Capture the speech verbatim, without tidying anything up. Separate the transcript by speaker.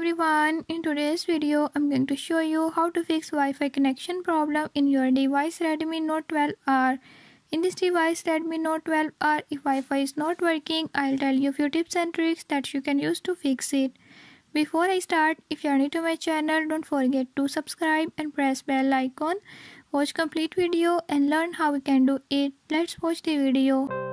Speaker 1: everyone, in today's video I'm going to show you how to fix Wi-Fi connection problem in your device Redmi Note twelve R. In this device Redmi Note twelve R, if Wi-Fi is not working, I'll tell you a few tips and tricks that you can use to fix it. Before I start, if you are new to my channel, don't forget to subscribe and press bell icon. Watch complete video and learn how we can do it. Let's watch the video.